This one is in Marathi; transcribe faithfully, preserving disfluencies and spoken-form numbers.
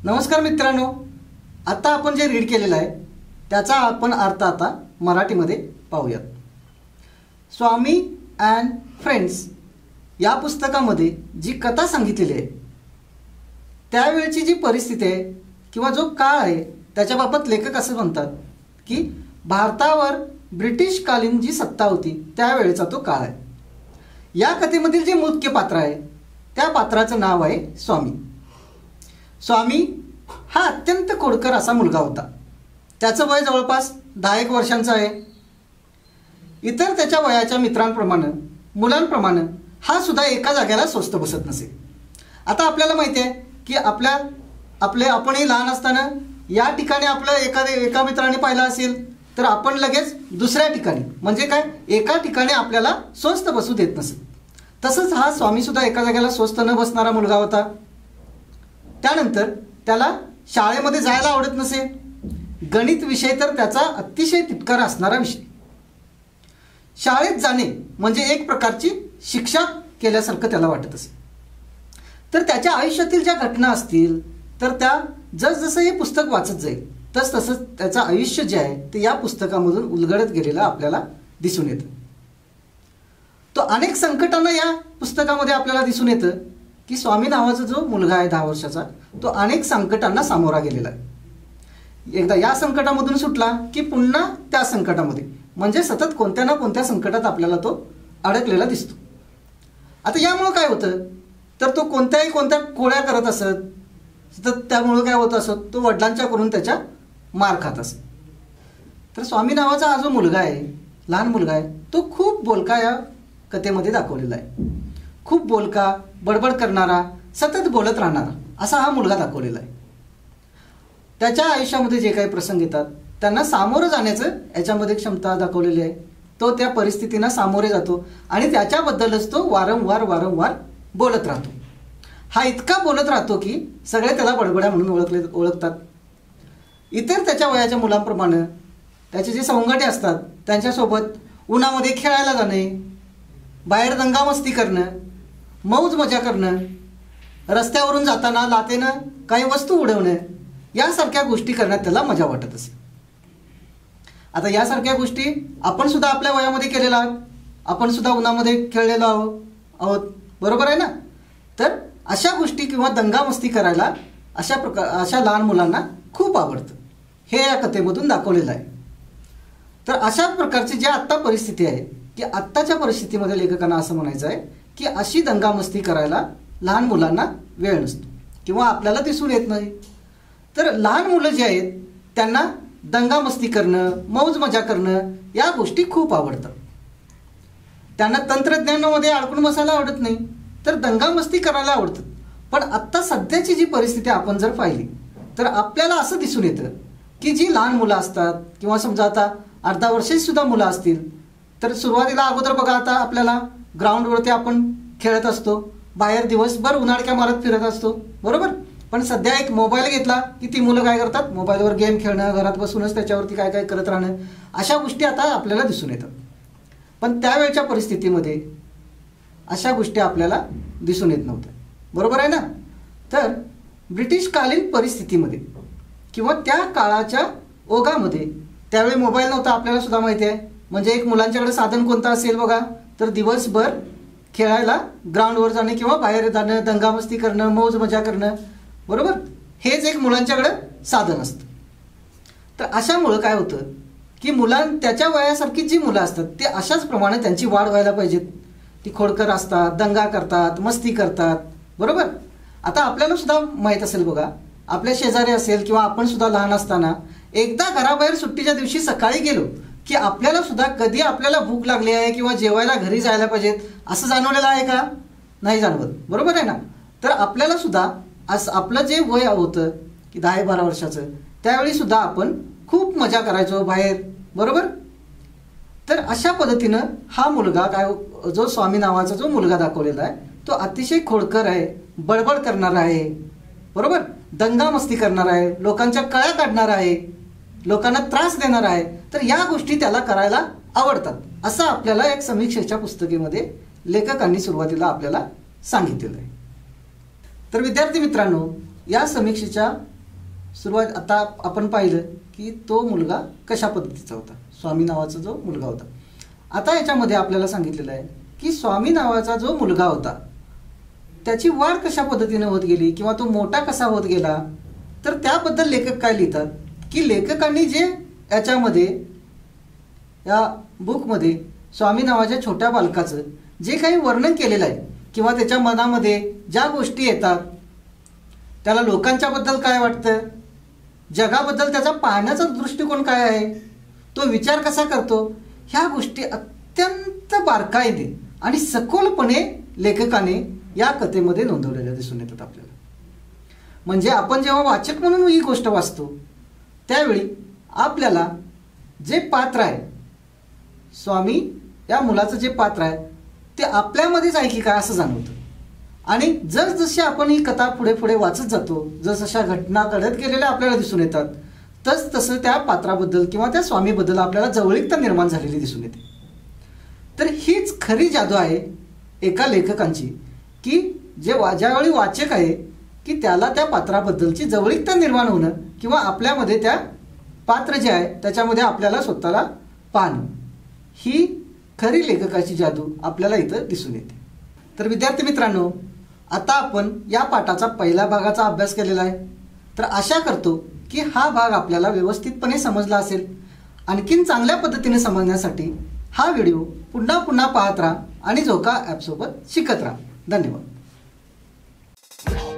नमस्कार मित्रांनो, आता आपण जे रीड केलेलं आहे त्याचा आपण अर्थ आता मराठीमध्ये पाहूयात. स्वामी अँड फ्रेंड्स या पुस्तकामध्ये जी कथा सांगितलेली आहे त्यावेळची जी परिस्थिती आहे किंवा जो काळ आहे त्याच्याबाबत लेखक असं म्हणतात की भारतावर ब्रिटिशकालीन जी सत्ता होती त्यावेळेचा तो काळ आहे. या कथेमधील जे मुख्य पात्र आहे त्या पात्राचं नाव आहे स्वामी. स्वामी हा अत्यंत खोडकर असा मुलगा होता. त्याचं वय जवळपास दहा एक वर्षांचं आहे. इतर त्याच्या वयाच्या मित्रांप्रमाणे मुलांप्रमाणे हा सुद्धा एका जागेला स्वस्त बसत नसे. आता आपल्याला माहिती आहे की आपल्या आपले आपणही लहान असताना या ठिकाणी आपलं एखाद्या एका मित्राने पाहिलं असेल तर आपण लगेच दुसऱ्या ठिकाणी म्हणजे काय एका ठिकाणी आपल्याला स्वस्त बसू देत नसे. तसंच हा स्वामी सुद्धा एका जागेला स्वस्त न बसणारा मुलगा होता. त्यानंतर त्याला शाळेमध्ये जायला आवडत नसे. गणित विषय तर त्याचा अतिशय तिटकारा असणारा विषय. शाळेत जाणे म्हणजे एक प्रकारची शिक्षा केल्यासारखं त्याला वाटत असे. तर त्याच्या आयुष्यातील ज्या घटना असतील तर त्या जसजसं हे पुस्तक वाचत जाईल तस तसंच त्याचं आयुष्य जे आहे ते या पुस्तकामधून उलगडत गेलेलं आपल्याला दिसून येतं. तो अनेक संकटांना या पुस्तकामध्ये आपल्याला दिसून येतं की स्वामी नावाचा जो मुलगा आहे दहा वर्षाचा तो अनेक संकटांना सामोरा गेलेला आहे. एकदा या संकटामधून सुटला की पुन्हा त्या संकटामध्ये म्हणजे सतत कोणत्या ना कोणत्या संकटात आपल्याला तो अडकलेला दिसतो. आता यामुळं काय होतं तर तो कोणत्याही कोणत्या खोड्या करत असत. सतत त्यामुळं काय होत असत तो वडिलांच्याकडून त्याच्या मार खात असत. तर स्वामी नावाचा हा जो मुलगा आहे लहान मुलगा आहे तो खूप बोलका या कथेमध्ये दाखवलेला आहे. खूप बोलका बडबड करणारा सतत बोलत राहणारा असा हा मुलगा दाखवलेला आहे. त्याच्या आयुष्यामध्ये जे काही प्रसंग येतात त्यांना सामोरं जाण्याचं याच्यामध्ये क्षमता दाखवलेली आहे. तो त्या परिस्थितींना सामोरे जातो आणि त्याच्याबद्दलच तो वारंवार वारंवार बोलत राहतो. हा इतका बोलत राहतो की सगळे त्याला बडबड्या म्हणून ओळखले ओळखतात. इतर त्याच्या वयाच्या मुलांप्रमाणे त्याचे जे संघटे असतात त्यांच्यासोबत उन्हामध्ये खेळायला जाणे, बाहेर दंगामस्ती करणं, मौज मजा करणं, रस्त्यावरून जाताना लातेनं काही वस्तू उडवणं यासारख्या गोष्टी करण्यात त्याला मजा वाटत असे. आता यासारख्या गोष्टी आपण सुद्धा आपल्या वयामध्ये केलेल्या आहोत. आपण सुद्धा उन्हामध्ये खेळलेलो आहोत आहोत बरोबर आहे ना. तर अशा गोष्टी किंवा दंगामस्ती करायला अशा प्रकार अशा लहान मुलांना खूप आवडतं. हे या कथेमधून दाखवलेलं आहे. तर अशा प्रकारची जी आत्ता परिस्थिती आहे की आत्ताच्या परिस्थितीमध्ये लेखकांना असं म्हणायचं आहे की अशी दंगामस्ती करायला लहान मुलांना वेळ नसतो किंवा आपल्याला दिसून येत नाही. तर लहान मुलं जी आहेत त्यांना दंगामस्ती करणं, मौज मजा करणं या गोष्टी खूप आवडतात. त्यांना तंत्रज्ञानामध्ये अडकून बसायला आवडत नाही तर दंगामस्ती करायला आवडतं. पण आत्ता सध्याची जी परिस्थिती आपण जर पाहिली तर आपल्याला असं दिसून येतं की जी लहान मुलं असतात किंवा समजा आता अर्धा वर्षाची सुद्धा मुलं असतील तर सुरुवातीला अगोदर बघा आता आपल्याला ग्राउंडवरती आपण खेळत असतो, बाहेर दिवसभर उन्हाळक्या मारत फिरत असतो बरोबर. पण सध्या एक मोबाईल घेतला की ती मुलं काय करतात मोबाईलवर गेम खेळणं, घरात बसूनच त्याच्यावरती काय काय करत राहणं अशा गोष्टी आता आपल्याला दिसून येतात. पण त्यावेळच्या परिस्थितीमध्ये अशा गोष्टी आपल्याला दिसून येत नव्हत्या बरोबर आहे ना. तर ब्रिटिशकालीन परिस्थितीमध्ये किंवा त्या काळाच्या ओघामध्ये त्यावेळी मोबाईल नव्हता आपल्याला सुद्धा माहिती आहे. म्हणजे एक मुलांच्याकडे साधन कोणतं असेल बघा तर दिवसभर खेळायला ग्राउंडवर जाणे किंवा बाहेर जाणं, दंगामस्ती करणं, मौज मजा करणं बरोबर हेच एक मुलांच्याकडे साधन असतं. तर अशामुळं काय होतं की मुलां त्याच्या वयासारखी जी मुलं असतात ते अशाच प्रमाणे त्यांची वाढ व्हायला पाहिजेत. ती खोडकर असतात, दंगा करतात, मस्ती करतात बरोबर. आता आपल्याला सुद्धा माहीत असेल बघा आपल्या शेजारी असेल किंवा आपण सुद्धा लहान असताना एकदा घराबाहेर सुट्टीच्या दिवशी सकाळी गेलो की आपल्याला सुद्धा कधी आपल्याला भूक लागली आहे किंवा जेवायला घरी जायला पाहिजेत असं जाणवलेलं आहे का? नाही जाणवत बरोबर आहे ना. तर आपल्याला सुद्धा असं आपलं जे वय होतं की दहा बारा वर्षाचं त्यावेळी सुद्धा आपण खूप मजा करायचो बाहेर बरोबर. तर अशा पद्धतीनं हा मुलगा काय जो स्वामी नावाचा जो मुलगा दाखवलेला आहे तो अतिशय खोडकर आहे, बडबड करणारा आहे बरोबर, दंगामस्ती करणार आहे, लोकांच्या कळ्या काढणार आहे, लोकांना त्रास देणार आहे. तर या गोष्टी त्याला करायला आवडतात असं आपल्याला एक समीक्षेच्या पुस्तकेमध्ये लेखकांनी सुरुवातीला आपल्याला सांगितलेलं आहे. तर विद्यार्थी मित्रांनो या समीक्षेच्या सुरुवात आता आपण पाहिलं की तो मुलगा कशा पद्धतीचा होता, स्वामी नावाचा जो मुलगा होता. आता याच्यामध्ये आपल्याला सांगितलेलं आहे की स्वामी नावाचा जो मुलगा होता त्याची वाढ कशा पद्धतीने होत गेली किंवा तो मोठा कसा होत गेला, तर त्याबद्दल लेखक काय लिहितात की लेखकांनी जे याच्यामध्ये या बुकमध्ये स्वामी नावाच्या छोट्या बालकाचं जे काही वर्णन केलेलं आहे किंवा त्याच्या मनामध्ये ज्या गोष्टी येतात, त्याला लोकांच्याबद्दल काय वाटतं, जगाबद्दल त्याचा पाहण्याचा दृष्टिकोन काय आहे, तो विचार कसा करतो, ह्या गोष्टी अत्यंत बारकाईने आणि सखोलपणे लेखकाने या कथेमध्ये नोंदवलेल्या दिसून येतात आपल्याला. म्हणजे आपण जेव्हा वाचक म्हणून ही गोष्ट वाचतो त्यावेळी आपल्याला जे पात्र आहे, स्वामी या मुलाचं जे पात्र आहे ते आपल्यामध्येच आहे की काय असं जाणवतं. आणि जसजशी आपण ही कथा पुढे पुढे वाचत जातो, जसजशा घटना घडत गेलेल्या आपल्याला दिसून येतात, तस तसं त्या पात्राबद्दल किंवा त्या स्वामीबद्दल आपल्याला जवळीकता निर्माण झालेली दिसून येते. तर हीच खरी जादू आहे एका लेखकांची की जे वा ज्यावेळी वाचक आहे की त्याला त्या पात्राबद्दलची जवळीकता निर्माण होणं किंवा आपल्यामध्ये त्या पात्र जे आहे त्याच्यामध्ये आपल्याला स्वतःला पाहणं, ही खरी लेखकाची जादू आपल्याला इथं दिसून येते. तर विद्यार्थी मित्रांनो, आता आपण या पाठाचा पहिल्या भागाचा अभ्यास केलेला आहे. तर आशा करतो की हा भाग आपल्याला व्यवस्थितपणे समजला असेल. आणखीन चांगल्या पद्धतीने समजण्यासाठी हा व्हिडिओ पुन्हा पुन्हा पाहत राहा आणि झोका ॲपसोबत शिकत राहा. धन्यवाद.